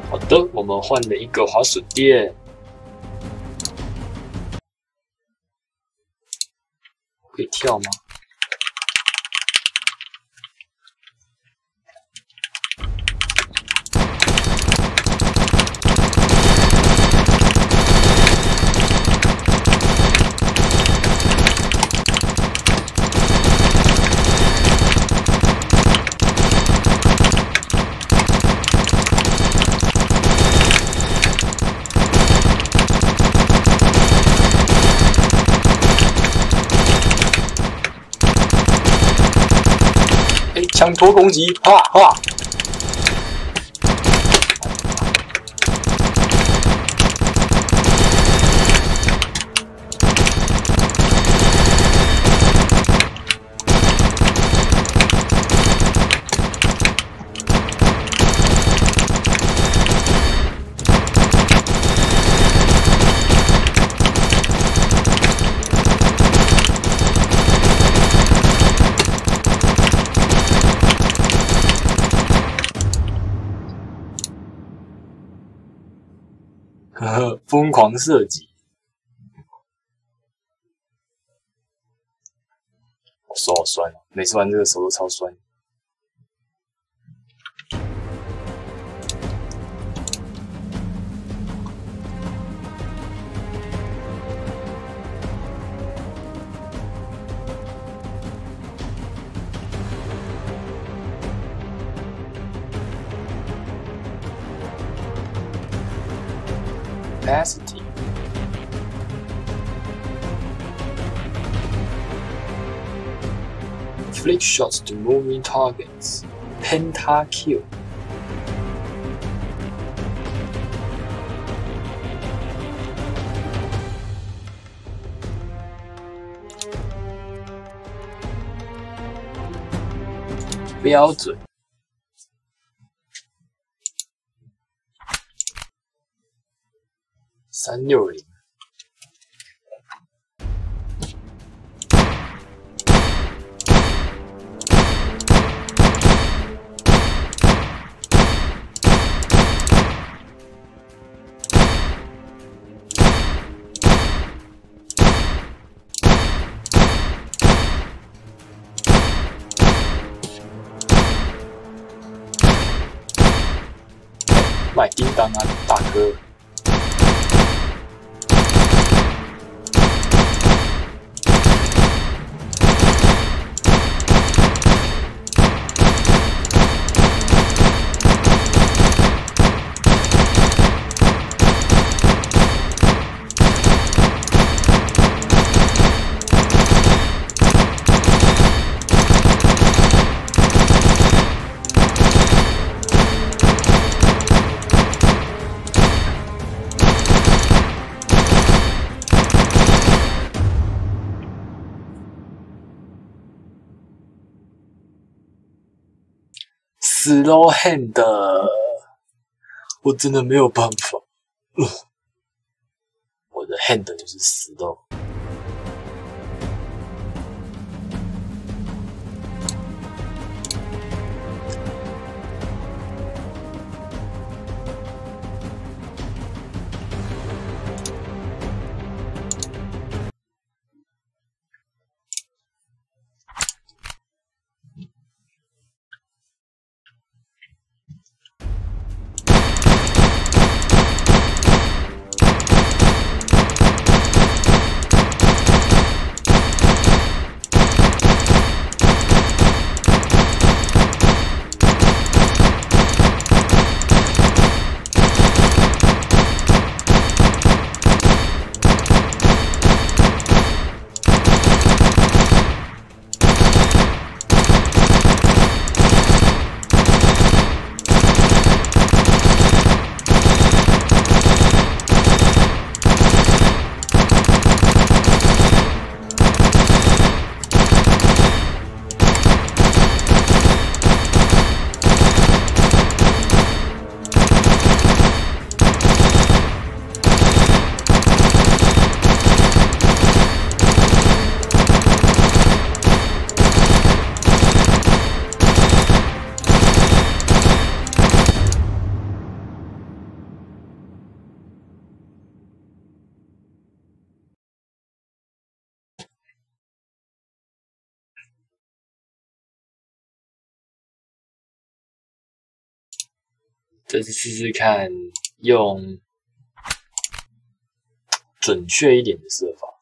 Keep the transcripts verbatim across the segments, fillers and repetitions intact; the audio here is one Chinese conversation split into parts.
好的，我们换了一个滑水垫，可以跳吗？枪托攻击，哈哈！呵呵，疯狂射击，我手好酸哦，每次玩这个手都超酸。Capacity. Inflict shots to moving targets. Pentakill. 标准。三六零，麦叮当啊，大哥！Slow hand， 我真的没有办法，呃、我的 hand 就是 slow。 这次试试看用准确一点的射法。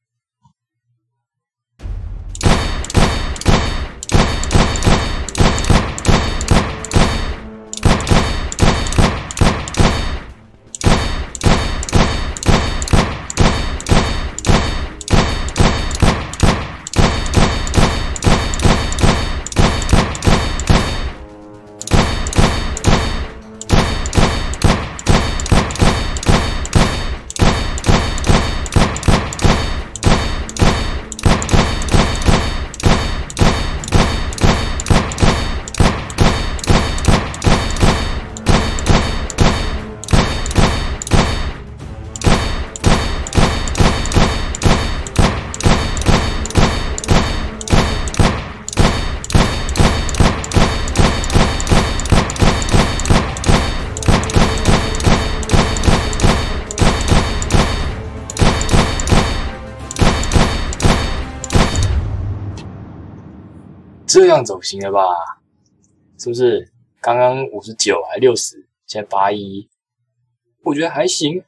这样走行了吧？是不是？刚刚五十九还六十，现在八一，我觉得还行。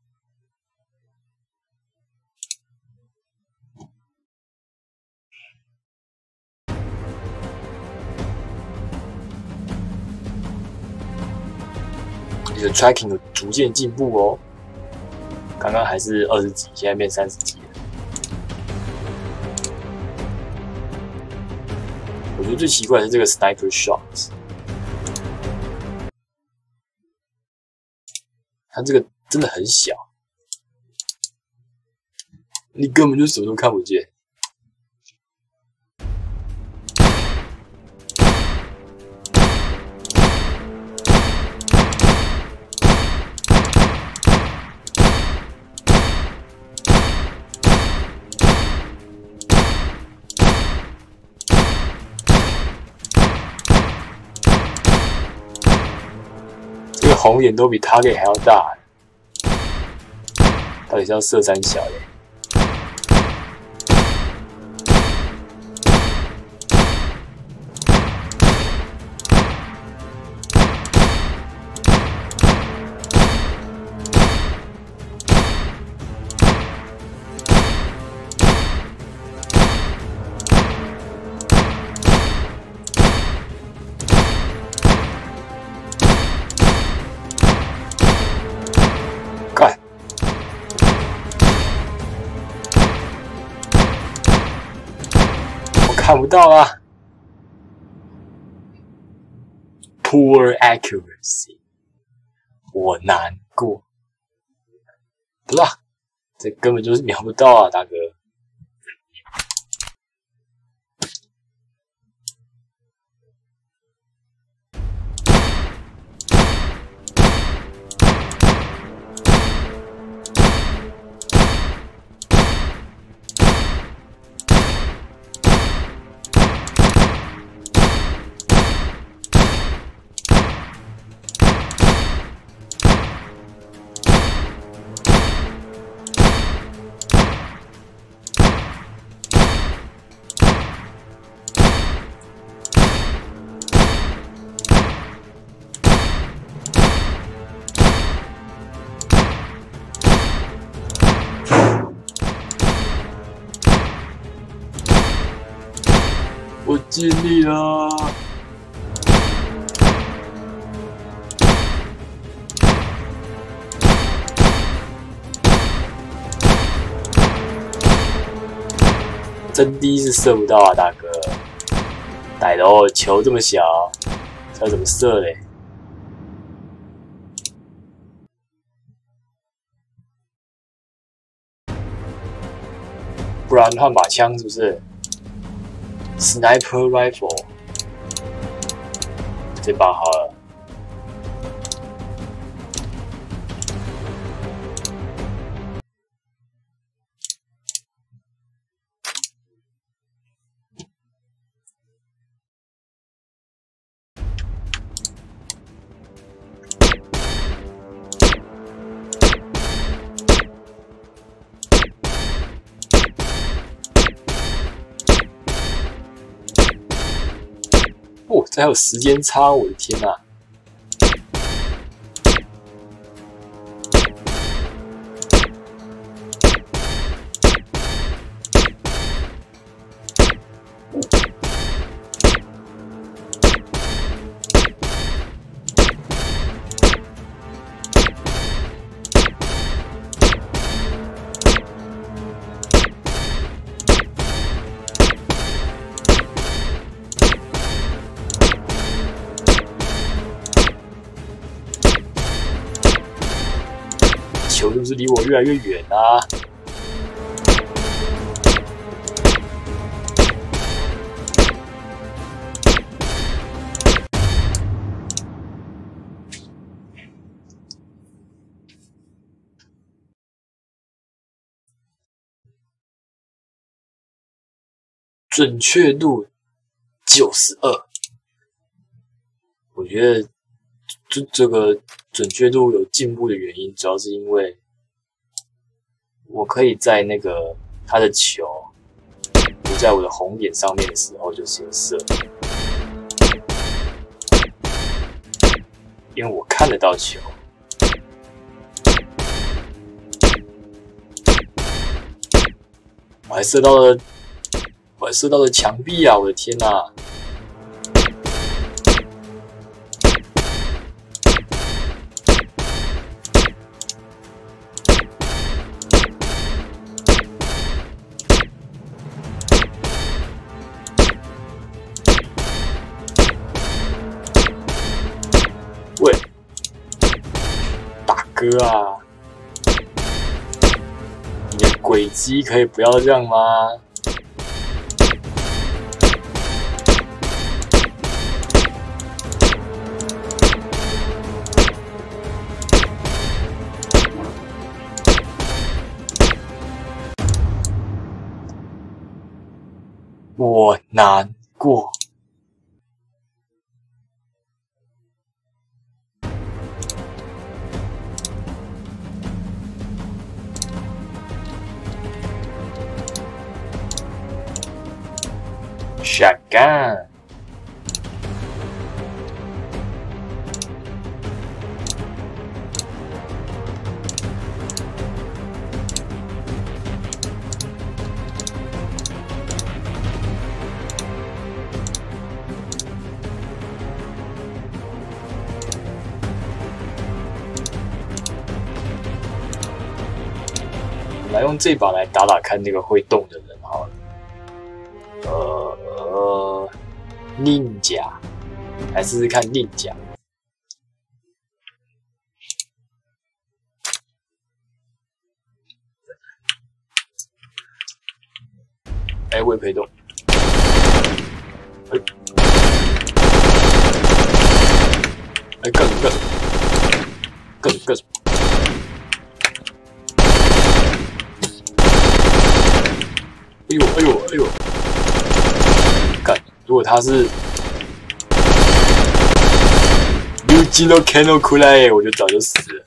你的 tracking 有逐渐进步哦，刚刚还是二十几，现在变三十几了。我觉得最奇怪的是这个 sniper shot， 它这个真的很小，你根本就什么都看不见。红眼都比他给还要大，到底是要射三小嘞？看不到啊 ，poor accuracy， 我难过。不是啊，这根本就是瞄不到啊，大哥。我尽力了。真低是射不到啊，大哥！歹喽，球这么小，要怎么射嘞？不然换把枪是不是 ？Sniper rifle， 这把好了。哦，这还有时间差，我的天哪！ 球是不是离我越来越远啊？准确度九十二，我觉得这这个准确度有进步的原因，主要是因为我可以在那个他的球不在我的红点上面的时候就先射，因为我看得到球。我还射到了。我还射到了墙壁啊！我的天哪、啊！喂，大哥啊，你的轨迹可以不要这样吗？我难过。shotgun。来用这把来打打看那个会动的人好了。呃呃，宁甲，来试试看宁甲。哎、欸，我也可以动。哎、欸，哎、欸，干什么干什么？干什么干什么？哎呦哎呦哎呦！干，如果他是 Yuji no Kano Kurai， 我就早就死了。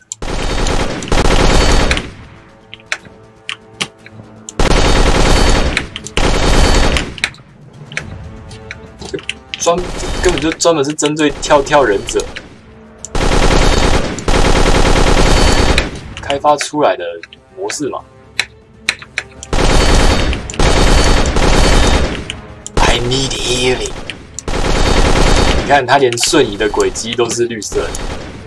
专根本就专门是针对跳跳忍者开发出来的模式嘛。I need healing。你看，他连瞬移的轨迹都是绿色的。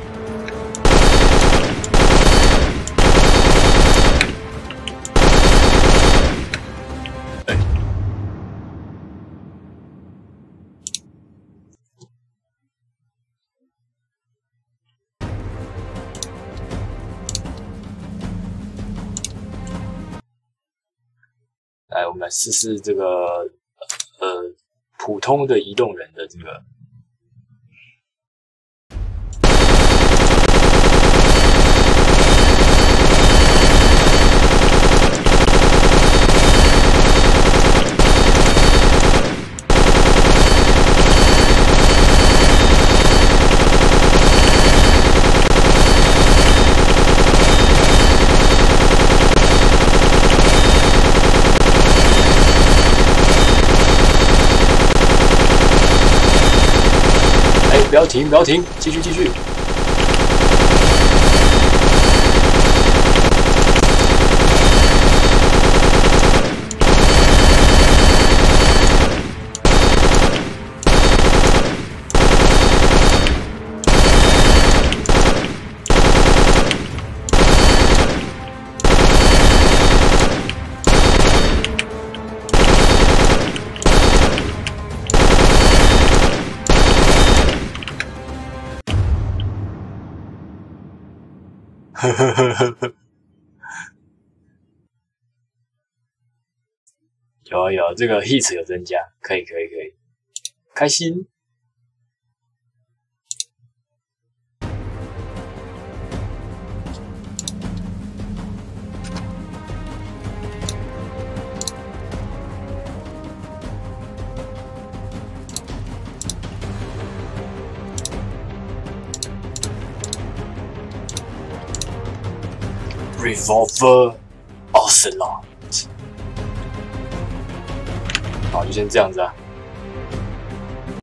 来，我们来试试这个呃普通的移动人的这个。不要停，不要停，继续继续。呵呵呵呵呵。 有有，这个 hit 有增加，可以可以可以，开心。Revolver Ocelot， 好，就先这样子啊。